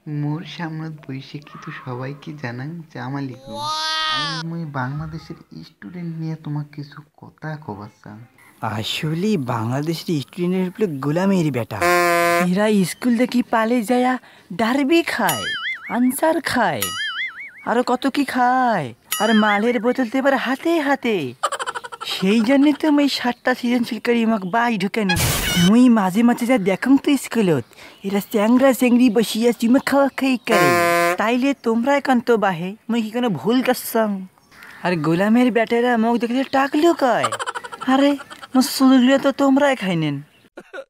মোর সামনে বইসে কিন্তু সবাইকে জানাং যে আমার লিখো মুই বাংলাদেশের স্টুডেন্ট নিয়ে তোমাকে কিছু কথা কবার চান। আসলে বাংলাদেশের স্টুডেন্টের উপরে গোলামের বেটা এরা স্কুল দেখি পালে যায়া ডারবি খায়, আনসার খায়, আরো কত কি খায়, আর মালের বোতল তো এবার হাতে হাতে। সেই জন্যে তো মুই 7টা সৃজনশীল করি আমাকে বাই ঢুকানো। মুই মাঝে মাঝে যা দেখাং তো স্কুলত এরা চ্যাংরা চ্যাংরি বসিয়া চুমে খাওয়া খাই করে। তাইলে তোমরা একান্ত বাহে মুই কি কোনো ভুল করছাম? আর গোলামের ব্যাটেরা মুখ দেখলে টাকলেও কয়, আরে মুসুলগুলো তো তোমরাই খাই নেন।